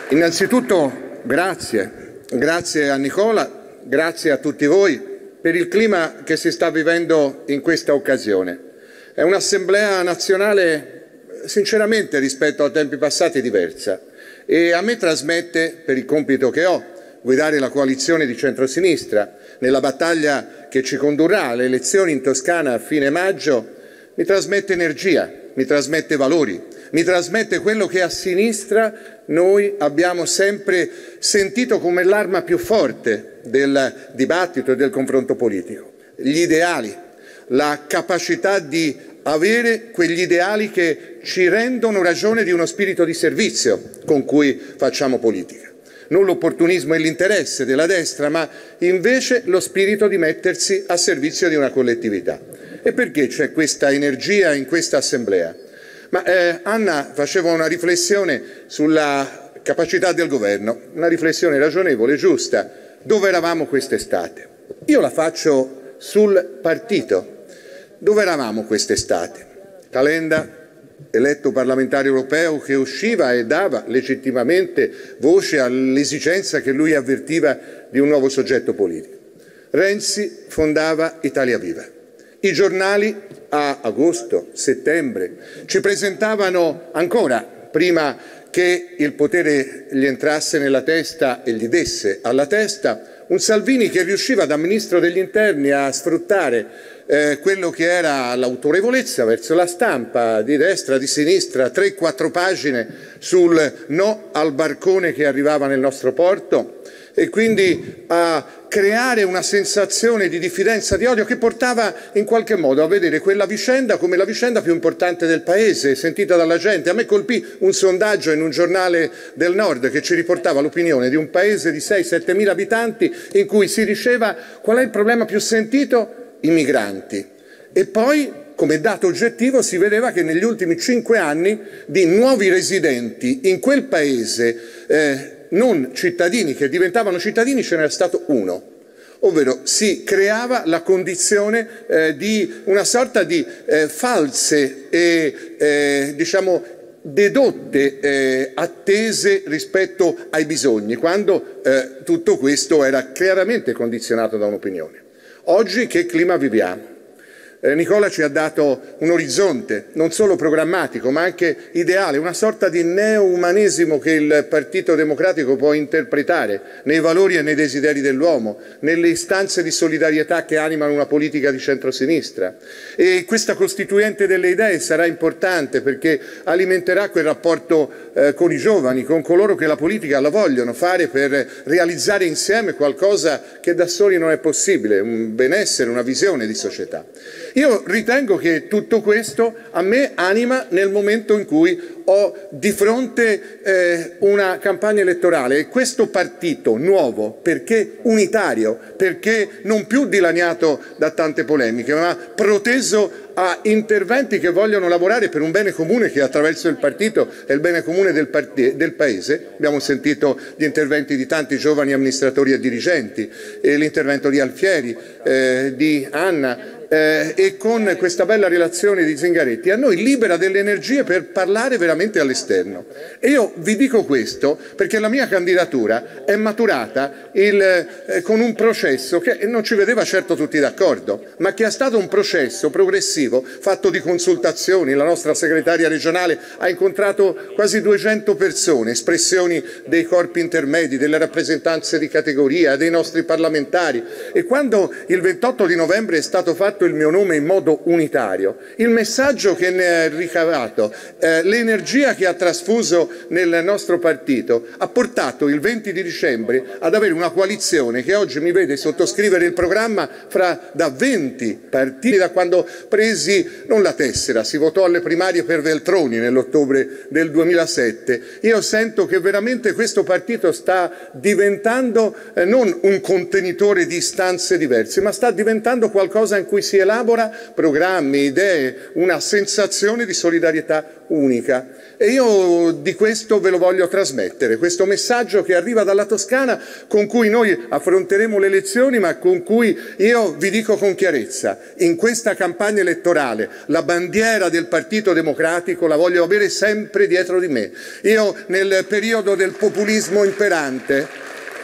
Innanzitutto grazie a Nicola, grazie a tutti voi per il clima che si sta vivendo in questa occasione. È un'assemblea nazionale sinceramente rispetto a tempi passati diversa e a me trasmette, per il compito che ho, guidare la coalizione di centrosinistra nella battaglia che ci condurrà alle elezioni in Toscana a fine maggio, mi trasmette energia, mi trasmette valori, mi trasmette quello che a sinistra noi abbiamo sempre sentito come l'arma più forte del dibattito e del confronto politico. Gli ideali, la capacità di avere quegli ideali che ci rendono ragione di uno spirito di servizio con cui facciamo politica. Non l'opportunismo e l'interesse della destra, ma invece lo spirito di mettersi a servizio di una collettività. E perché c'è questa energia in questa assemblea? Anna faceva una riflessione sulla capacità del governo, una riflessione ragionevole, giusta. Dove eravamo quest'estate? Io la faccio sul partito. Dove eravamo quest'estate? Calenda, eletto parlamentare europeo, che usciva e dava legittimamente voce all'esigenza che lui avvertiva di un nuovo soggetto politico. Renzi fondava Italia Viva. I giornali a agosto, settembre ci presentavano ancora, prima che il potere gli entrasse nella testa e gli desse alla testa, un Salvini che riusciva da Ministro degli Interni a sfruttare quello che era l'autorevolezza verso la stampa di destra, di sinistra, 3-4 pagine sul no al barcone che arrivava nel nostro porto e quindi a creare una sensazione di diffidenza, di odio che portava in qualche modo a vedere quella vicenda come la vicenda più importante del Paese, sentita dalla gente. A me colpì un sondaggio in un giornale del Nord che ci riportava l'opinione di un paese di 6-7 mila abitanti in cui si diceva qual è il problema più sentito? I migranti. E poi, come dato oggettivo, si vedeva che negli ultimi 5 anni di nuovi residenti in quel paese non cittadini che diventavano cittadini ce n'era stato uno, ovvero si creava la condizione di una sorta di false e diciamo dedotte attese rispetto ai bisogni, quando tutto questo era chiaramente condizionato da un'opinione. Oggi che clima viviamo? Nicola ci ha dato un orizzonte non solo programmatico ma anche ideale, una sorta di neo-umanesimo che il Partito Democratico può interpretare nei valori e nei desideri dell'uomo, nelle istanze di solidarietà che animano una politica di centrosinistra. E questa costituente delle idee sarà importante perché alimenterà quel rapporto con i giovani, con coloro che la politica la vogliono fare per realizzare insieme qualcosa che da soli non è possibile, un benessere, una visione di società. Io ritengo che tutto questo a me anima nel momento in cui ho di fronte una campagna elettorale e questo partito nuovo, perché unitario, perché non più dilaniato da tante polemiche, ma proteso a interventi che vogliono lavorare per un bene comune che attraverso il partito è il bene comune del Paese. Abbiamo sentito gli interventi di tanti giovani amministratori e dirigenti, l'intervento di Alfieri, di Anna, e con questa bella relazione di Zingaretti a noi libera delle energie per parlare veramente all'esterno. E io vi dico questo perché la mia candidatura è maturata con un processo che non ci vedeva certo tutti d'accordo, ma che è stato un processo progressivo fatto di consultazioni. La nostra segretaria regionale ha incontrato quasi 200 persone, espressioni dei corpi intermedi, delle rappresentanze di categoria, dei nostri parlamentari, e quando il 28 di novembre è stato fatto il mio nome in modo unitario, il messaggio che ne è ricavato, l'energia che ha trasfuso nel nostro partito ha portato il 20 di dicembre ad avere una coalizione che oggi mi vede sottoscrivere il programma da 20 partiti, da quando presi non la tessera, si votò alle primarie per Veltroni nell'ottobre del 2007. Io sento che veramente questo partito sta diventando non un contenitore di istanze diverse, ma sta diventando qualcosa in cui si elabora programmi, idee, una sensazione di solidarietà unica. E io di questo ve lo voglio trasmettere, questo messaggio che arriva dalla Toscana, con cui noi affronteremo le elezioni, ma con cui io vi dico con chiarezza: in questa campagna elettorale la bandiera del Partito Democratico la voglio avere sempre dietro di me. Io, nel periodo del populismo imperante,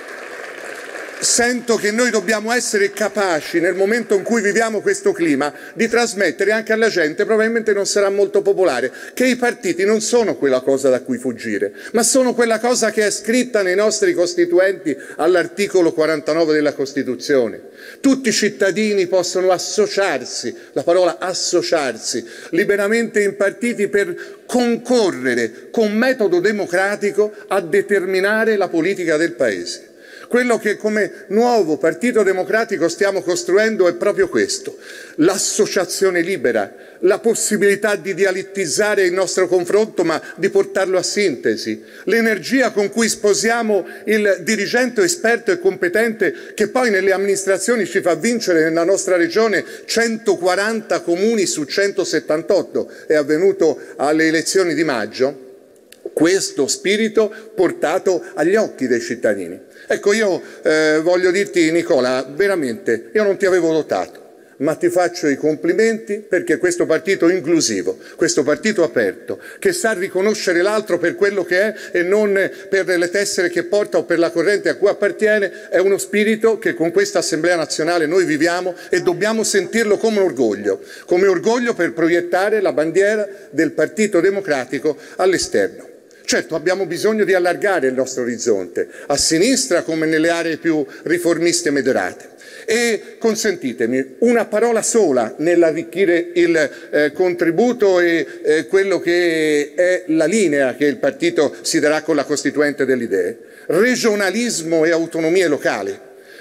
sento che noi dobbiamo essere capaci, nel momento in cui viviamo questo clima, di trasmettere anche alla gente, probabilmente non sarà molto popolare, che i partiti non sono quella cosa da cui fuggire, ma sono quella cosa che è scritta nei nostri costituenti all'articolo 49 della Costituzione. Tutti i cittadini possono associarsi, la parola associarsi, liberamente in partiti per concorrere con metodo democratico a determinare la politica del Paese. Quello che come nuovo Partito Democratico stiamo costruendo è proprio questo: l'associazione libera, la possibilità di dialettizzare il nostro confronto ma di portarlo a sintesi, l'energia con cui sposiamo il dirigente esperto e competente che poi nelle amministrazioni ci fa vincere nella nostra regione 140 comuni su 178, è avvenuto alle elezioni di maggio. Questo spirito portato agli occhi dei cittadini. Ecco, io voglio dirti, Nicola, veramente, io non ti avevo notato, ma ti faccio i complimenti perché questo partito inclusivo, questo partito aperto, che sa riconoscere l'altro per quello che è e non per le tessere che porta o per la corrente a cui appartiene, è uno spirito che con questa Assemblea nazionale noi viviamo e dobbiamo sentirlo come orgoglio per proiettare la bandiera del Partito Democratico all'esterno. Certo, abbiamo bisogno di allargare il nostro orizzonte, a sinistra come nelle aree più riformiste e moderate. E consentitemi una parola sola nell'arricchire il contributo e quello che è la linea che il partito si darà con la Costituente delle idee. Regionalismo e autonomie locali.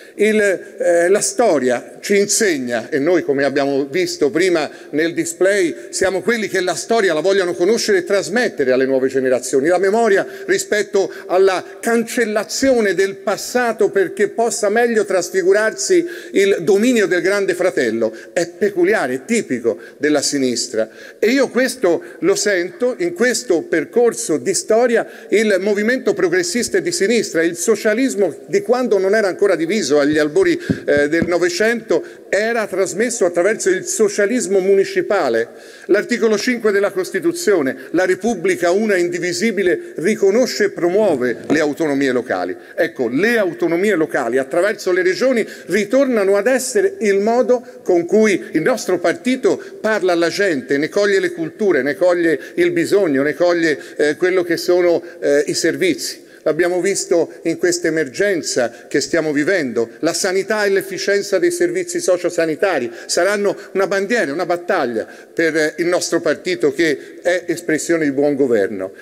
La storia ci insegna, e noi, come abbiamo visto prima nel display, siamo quelli che la storia la vogliono conoscere e trasmettere alle nuove generazioni. La memoria rispetto alla cancellazione del passato perché possa meglio trasfigurarsi il dominio del Grande Fratello è peculiare, è tipico della sinistra. E io questo lo sento in questo percorso di storia. Il movimento progressista e di sinistra, il socialismo di quando non era ancora diviso agli albori del Novecento, era trasmesso attraverso il socialismo municipale. L'articolo 5 della Costituzione: la Repubblica una e indivisibile riconosce e promuove le autonomie locali. Ecco, le autonomie locali attraverso le regioni ritornano ad essere il modo con cui il nostro partito parla alla gente, ne coglie le culture, ne coglie il bisogno, ne coglie quello che sono i servizi. L'abbiamo visto in questa emergenza che stiamo vivendo. La sanità e l'efficienza dei servizi sociosanitari saranno una bandiera, una battaglia per il nostro partito che è espressione di buon governo.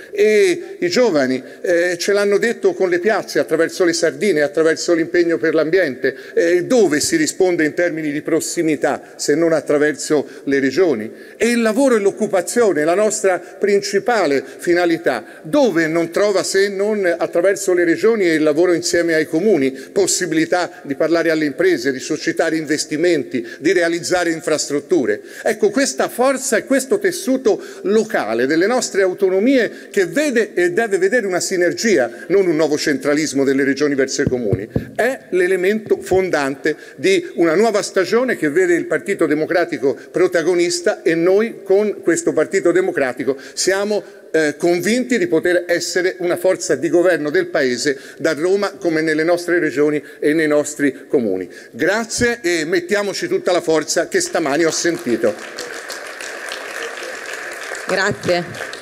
E i giovani ce l'hanno detto con le piazze, attraverso le sardine, attraverso l'impegno per l'ambiente. Dove si risponde in termini di prossimità se non attraverso le regioni? E il lavoro e l'occupazione, la nostra principale finalità, dove non trova se non attraverso le regioni e il lavoro insieme ai comuni, possibilità di parlare alle imprese, di suscitare investimenti, di realizzare infrastrutture. Ecco, questa forza e questo tessuto locale delle nostre autonomie che vede e deve vedere una sinergia, non un nuovo centralismo delle regioni verso i comuni, è l'elemento fondante di una nuova stagione che vede il Partito Democratico protagonista, e noi con questo Partito Democratico siamo convinti di poter essere una forza di governo del Paese da Roma come nelle nostre regioni e nei nostri comuni. Grazie e mettiamoci tutta la forza che stamani ho sentito. Grazie.